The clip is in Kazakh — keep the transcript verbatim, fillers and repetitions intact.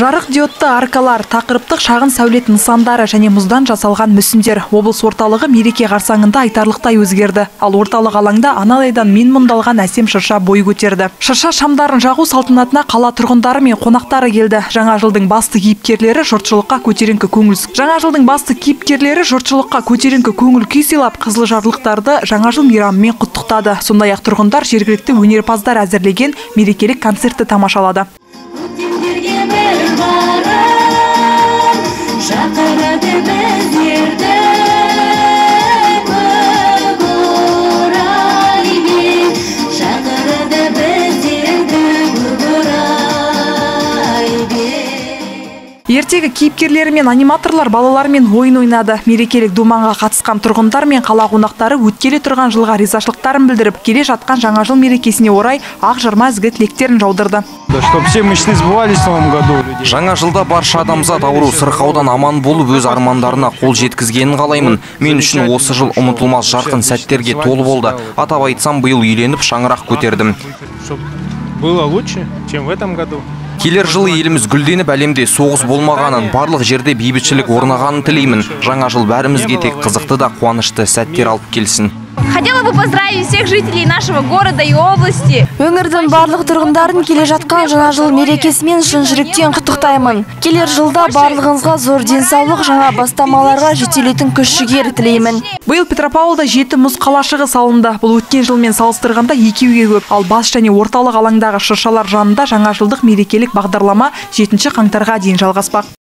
Жарық диодты аркалар, тақырыптық шағын сәулет нысандары және мұздан жасалған мүсіндер. Облыс орталығы мереке қарсаңында айтарлықтай өзгерді. Ал орталық алаңда анадайдан мен мұндалған әсем шырша бой көтерді. Шырша шамдарын жағу салтанатына қала тұрғындары мен қонақтары келді. Жаңа жылдың басты кейіпкерлері жұртшылыққа көтеріңкі көңіл. Жаңа жылдың басты кейіпкерлері жұртшылыққа көтеріңкі көңіл күй сыйлап, қызыл жарлықтарды жаңа жыл мейрамымен құттықтады. Сондай-ақ тұрғындар жергілікті өнерпаздар әзірлеген мерекелік концертті тамашалады. Ертегі кейіпкерлері мен аниматорлар балалармен ойын ойнады. Мерекелік думанға қатысқан тұрғындар мен қала қонақтары өткелі тұрған жылға ризашылықтарын білдіріп, келе жатқан жаңа жыл мерекесіне орай ақ жарма ізгі тілектерін жаудырды. Жаңа жылда барша адамзат ауру сырқаудан аман болып өз армандарына қол жеткізгенін қалаймын. Мен үшін осы жыл ұмытылмас жарқын сәттерге толы болды. Атап айтсам, биыл үйленіп шаңырақ көтердім. Было лучше, чем в этом году. Келер жылы еліміз гүлденіп, әлемде соғыс болмағанын, барлық жерде бейбітшілік орнағанын тілеймін. Жаңа жыл бәрімізге тек қызықты да қуанышты сәттер алып келсін. Хотела бы поздравить всех жителей нашего города и области. Өңірдің барлық тұрғындарын келе жатқан жаңа жыл мерекесімен шын жүректен құттықтаймын. Келер жылда барлығыңызға зор денсаулық, жаңа бастамаларға жетелейтін күш-жігер тілеймін. Биыл Петропавлда жеті мұз қалашығы салынды. Бұл өткен жылмен салыстырғанда екеуге көп. Ал бас және орталық алаңдағы шыршалар жанында жаңа жылдық мерекелік бағдарлама жетінші қаңтарға дейін жалғаспақ.